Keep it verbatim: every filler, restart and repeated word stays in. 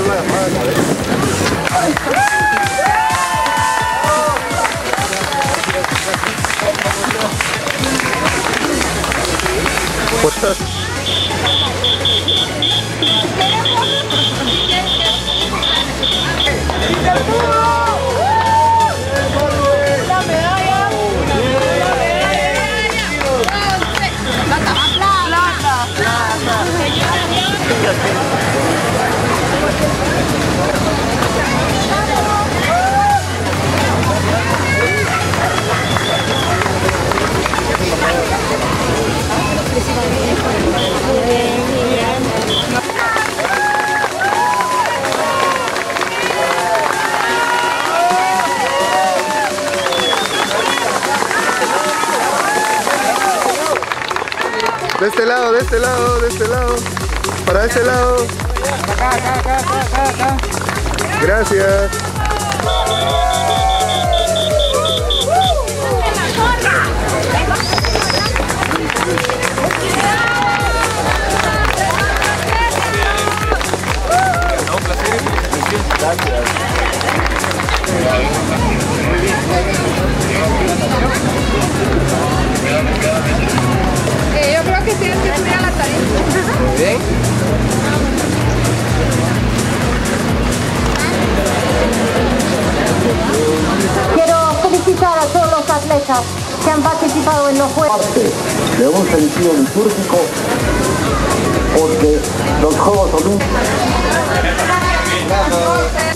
De este lado, de este lado, de este lado. Para este lado. Acá, acá, acá, acá, acá. Gracias. Eh, yo creo que tienes que subir a la tarima. Bien. Quiero felicitar a todos los atletas que han participado en los Juegos. Parte de un sentido litúrgico, porque los Juegos Olímpicos...